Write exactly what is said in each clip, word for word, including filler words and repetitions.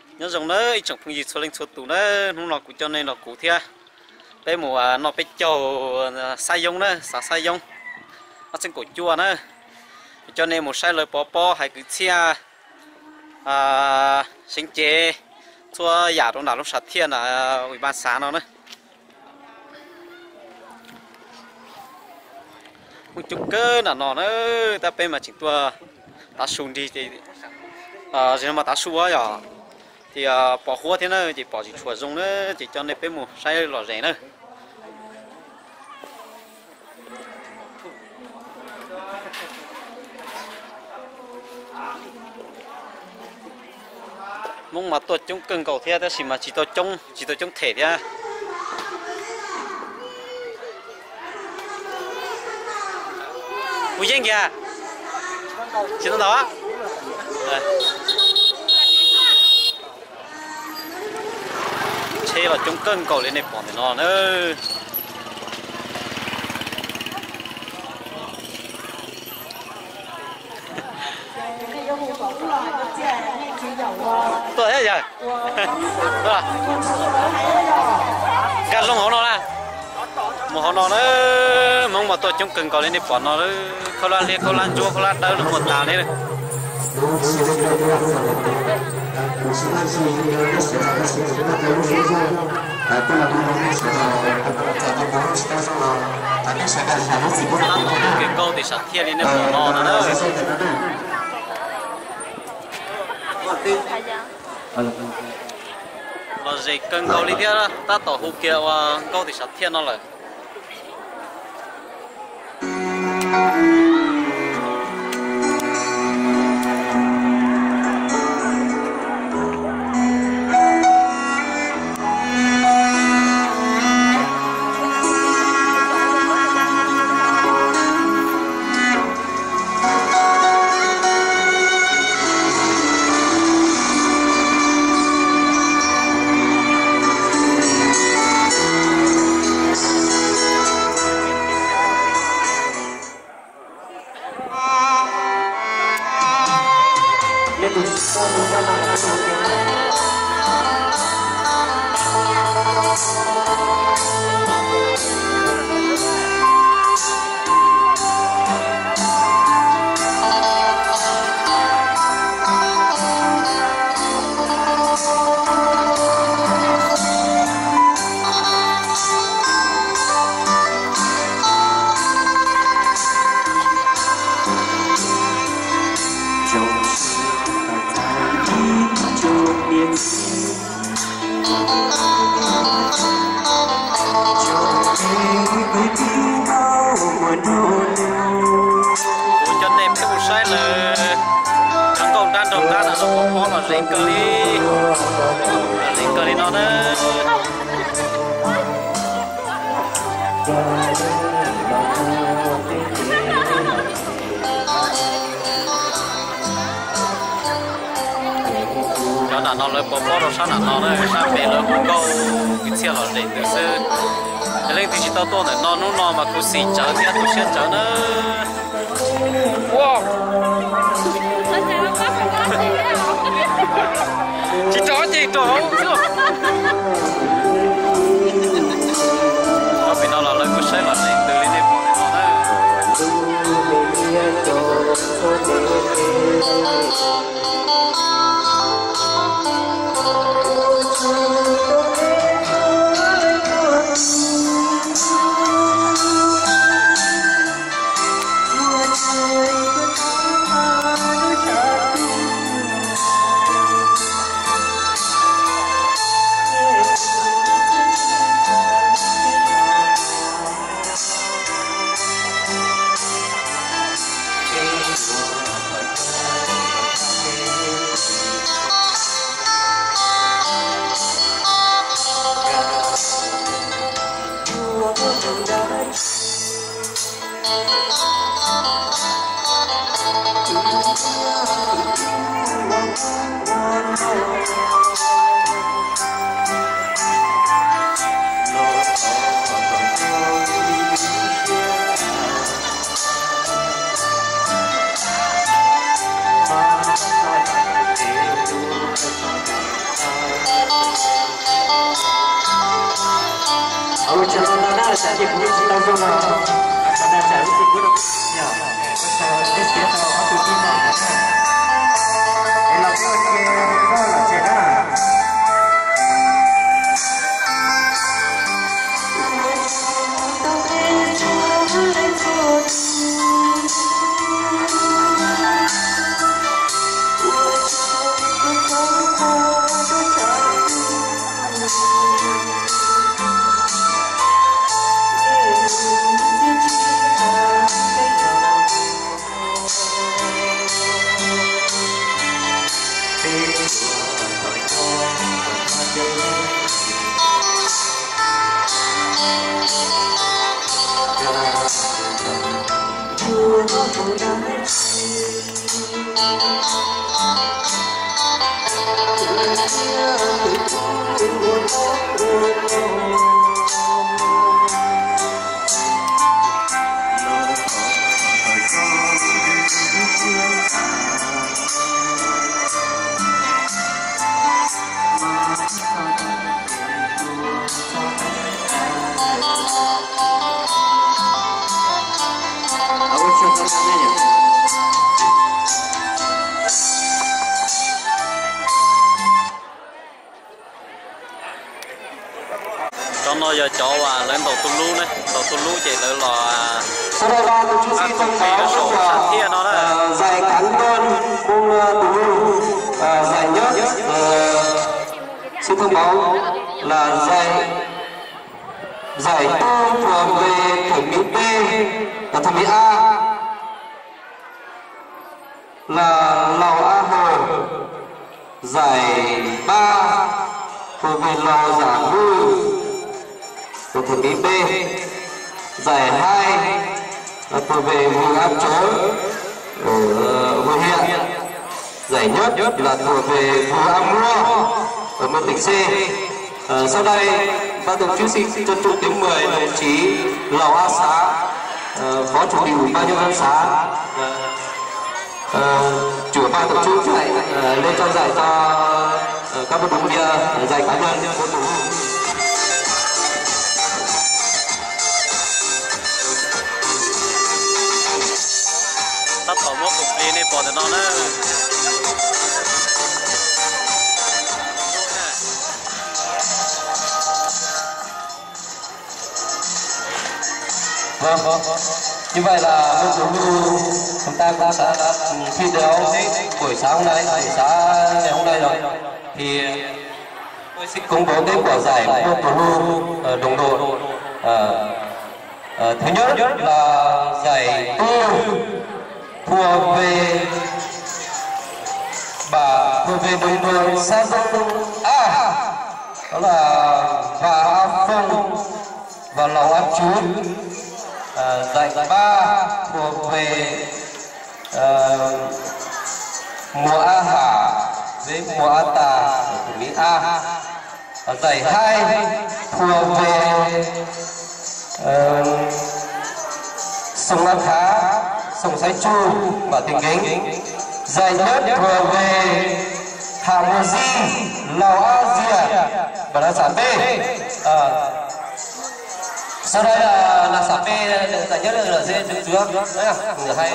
nhớ dùng nó chẳng phong gì số linh số tủ nó lúc nào cũng cho nên là cụ thia bây mùa nó bây trầu sai giống nữa xả sai giống nó sinh cổ chua nữa cho nên một sai lời bỏ bỏ hay cứ chia à sinh chế cho giả trong nào lúc sạch thiên là ủy ban xã nó nữa một chút cơ là nó nữa ta bên mà chỉ tua ta xuống đi thì à chỉ mà ta xuống á thì bỏ hoa thế nữa chỉ bỏ chỉ chuột dùng nữa chỉ cho nên bên một sai lò rẻ nữa mong mà tôi chúng cần cầu theo đó thì mà chỉ tôi trông chỉ tôi trông thể nha vui danh kìa chỉ tôi đó chế là chúng cần cầu lên này bỏ thì nó nữa tôi thấy giờ rồi cắt lông hổ nó là một hổ nó nữa mong mà tôi chúng cần có lên đi bỏ nó nữa không lan lên không lan chua không lan đâu được một tàu đấy này cái câu thì sạch thiên lên để bỏ nó nữa là gì cần câu lý thuyết đó ta tổ hụt kia và câu thì sạch thiên nó lại lên cơ đi lên cơ đi nó đó cho nó nó lấy bỏ bỏ rồi sao nó nó đấy sao về lấy cũng câu cái xe nó lên từ xưa lên thì chỉ tao to này nó nó nó mà cứ xì chở thì tôi sẽ chở nó wow chị chó chị chó nó bị nó là lấy cái xe là lên từ lên đây bỏ nó đấy ở trong đó là sẽ đi cũng chỉ đâu không nào còn là sẽ đi cũng được nhở cái cái phía sau có từ tin này đây là cái cái đó là chuyện đó cho nó giờ cho và lên tàu tu lú này tàu tu lú chỉ là là sau đây là tổ chức sĩ thông báo là giải cán đơn môn tú lù giải nhất xin thông báo là giải giải tư thuộc về thẩm mỹ B và thẩm mỹ A là lò A Hồ, giải ba thuộc về lò Giả Ngư của thẩm mỹ B, giải hai là thuộc về vùng Áp Chối ở huyện Hiện, giải nhất là thuộc về vùng Am Mua ở một tỉnh C. À, sau đây ban tổ chức xin trân trọng tiếng mời đồng chí Lò A Xá, à, phó chủ tịch ủy ban nhân dân xã, à, chủ ban tổ chức giải à, lên trao giải cho à, các vận động viên giải cá nhân. tắt tàu mốc cục đi này bỏ từ nó nữa vâng như vậy là môn tú lù chúng ta cũng đã thi đấu buổi sáng hôm nay buổi sáng ngày hôm nay rồi thì tôi xin công bố kết quả giải môn tú lù đồng đội. Thứ nhất là giải tư thuộc về bà thuộc về đồng đội xã dân A, đó là Bà A Phong và Lò Áp Chú. À, giải ba thuộc về uh, mùa A Hà với mùa A Tà của Mỹ A. À, giải hai thuộc về uh, sông A Khá, sông Sái Chu và Tình Kính. Giải nhất thuộc về Hạ Mùa Di, Lào A Dìa và là sản B. À, sau đây là là sản B giải nhất là sẽ đứng trước đấy à người hay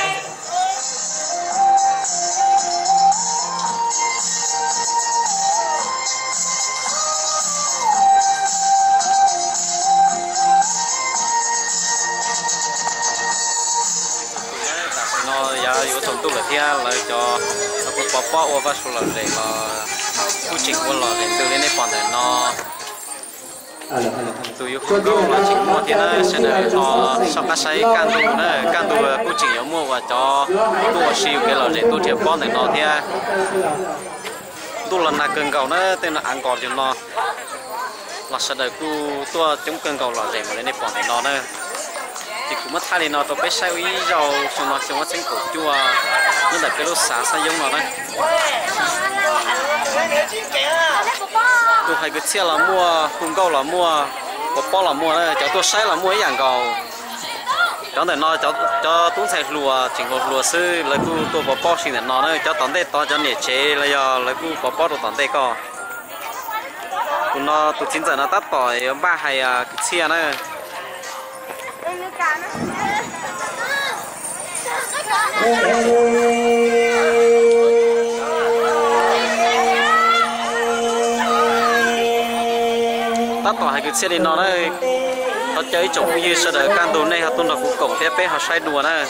nó giờ yếu thằng tu là thia là cho nó có bỏ bỏ và số là để là quy trình của là để từ lên đây còn để nó tụi yêu không có mà chỉ mua thì nó sẽ được nó sau cái say can tu nữa can tu quy trình yếu mua và cho tu siêu cái là để tu thiệp con để nó thia tu lần nào cần cầu nó tên là ăn cọt cho nó là sẽ được tu tu chống cần cầu là để mà lên đây còn để nó nữa thì cũng mất thay nó tôi biết sao ý rồi xong nó xong nó sinh cổ chua nó đặt cái lô xả sao giống nó đấy tôi hay cái xe là mua cùng câu là mua có bao là mua đấy cháu tôi sai là mua dạng cầu cháu để nó cháu cho túi xài lùa chỉnh hộp lùa sư lấy cu tôi có bao xin để nó đấy cháu tận đây to cho nhiệt chế là giờ lấy cu có bao đồ tận đây co tụi nó tụi chính giờ nó tắt tỏi ba hay cái chia nữa tắt tỏi hay cái chia đi nó đấy nó chơi trộm như sợ đời can tụi này họ tụi nó cũng cổng phép bé họ sai đùa nữa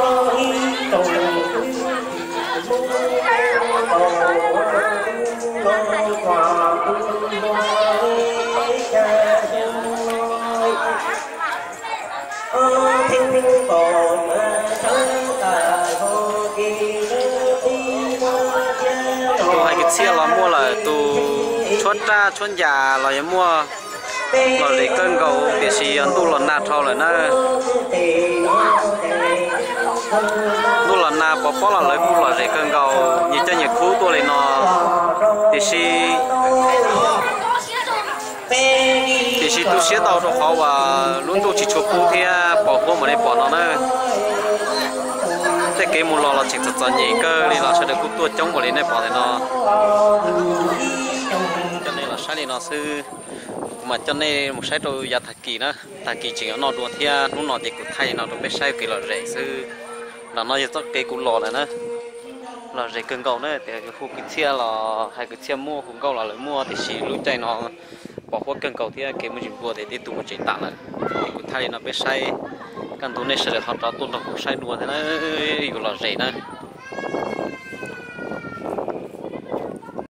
tụi hay cái chia là mua là tụi chốt ra chốt già là mua là để cân cầu để xì tu là nạt thâu là nó tu là nạt bỏ bỏ là lấy bu là để cân cầu như cho những khu tu này nó để xì để xì tu xé tàu cho họ và luôn tu chỉ chụp khu thì bỏ khu mà để bỏ nó nữa cái một lò là chỉ thật là nhẹ cơ thì là sẽ được cút tua chống vào đến đây bỏ thì nó cho nên là sáng này nó sư mà cho nên một sai rồi giờ thật kỳ nữa thật kỳ chỉ nó đùa thia nó nó thì cũng thay nó biết sai kỳ là rẻ sư là nó giờ cái cú lò này nữa là rẻ cân cầu nữa thì cái khu cái chia là hai cái chia mua cũng cầu là lấy mua thì chỉ lúc chạy nó bỏ qua cân cầu thì cái mình mua để đi tụi chỉ tặng là thì cũng thay nó biết sai căn tụi này sẽ được họ cho tụi nó cũng sai đùa thế nó là rẻ nữa